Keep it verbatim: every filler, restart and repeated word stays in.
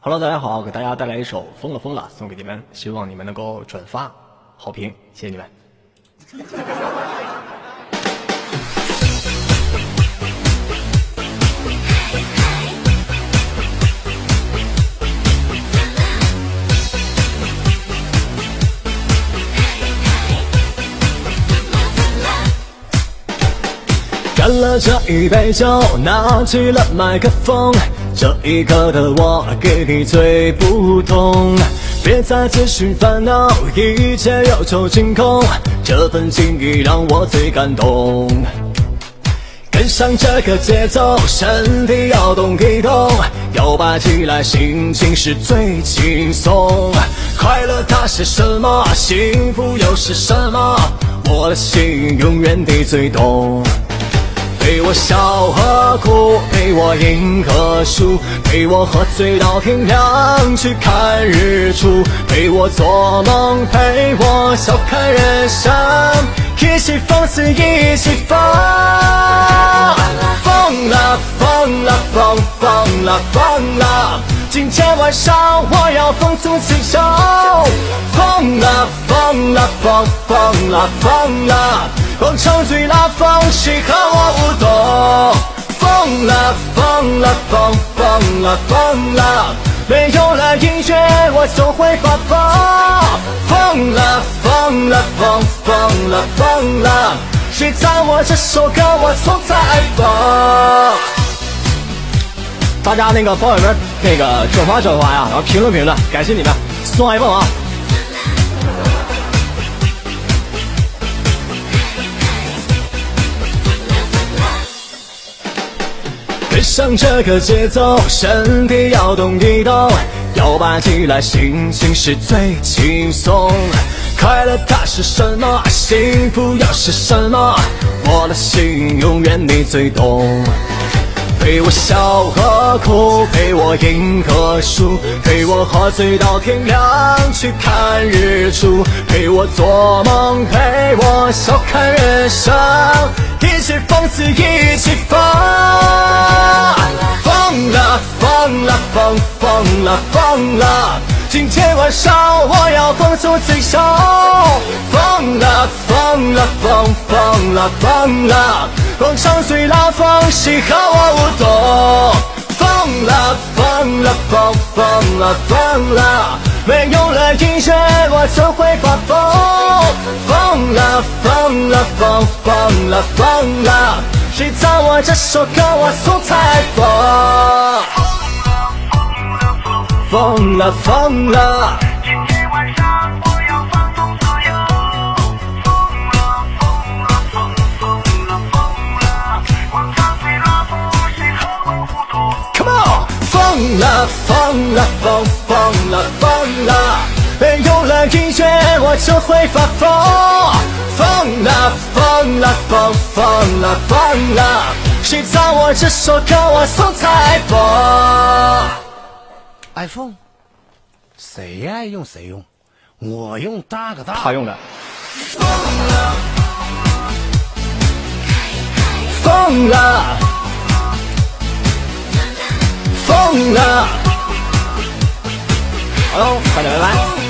Hello， 大家好，给大家带来一首《疯了疯了》，送给你们，希望你们能够转发好评，谢谢你们。干了这一杯酒，拿起了麦克风，这一刻的我给你最不同。别再自寻烦恼，一切忧愁清空，这份情谊让我最感动。跟上这个节奏，身体摇动一动，摇摆起来心情是最轻松。快乐它是什么？幸福又是什么？我的心永远你最懂。陪我笑和哭，陪我赢和输，陪我喝醉到天亮去看日出，陪我做梦，陪我笑看人生，一起放肆一起疯，疯了疯了疯疯了疯了，今天晚上我要放纵自由，疯了疯了疯疯了疯了，广场最拉风，谁和我舞动？疯了疯了疯疯了疯了，没有了音乐我就会发疯。疯了疯了疯疯了疯了，谁赞我这首歌我总在疯。大家那个帮友们那个转发转发呀，然后评论评论，感谢你们，送 iPhone 啊！跟上这个节奏，身体摇动一动，摇摆起来心情是最轻松。快乐它是什么？幸福又是什么？我的心永远你最懂。陪我笑和哭，陪我赢和输，陪我喝醉到天亮去看日出，陪我做梦，陪我笑看人生，一起放肆一起疯，疯了疯了疯疯了疯了，今天晚上我要放纵自由，疯了疯了疯疯了疯了，广场最拉风，谁和我舞动？疯了疯了疯疯了疯了，没有了音乐我怎会发疯？疯了疯了疯疯了疯了，谁赞我这首歌我总在疯。疯了疯了， 今天晚上我要放纵自由。疯了疯了疯了疯了，广场最拉风，谁和我舞动 Come on！ 疯了疯了疯疯了疯了，没有了音乐我就会发疯。疯了疯了疯疯了疯了，谁赞我这首歌我总在疯。 iPhone， 谁爱用谁用，我用大哥大。 他用的。 疯了， 疯了，疯了。好喽，快点拜拜。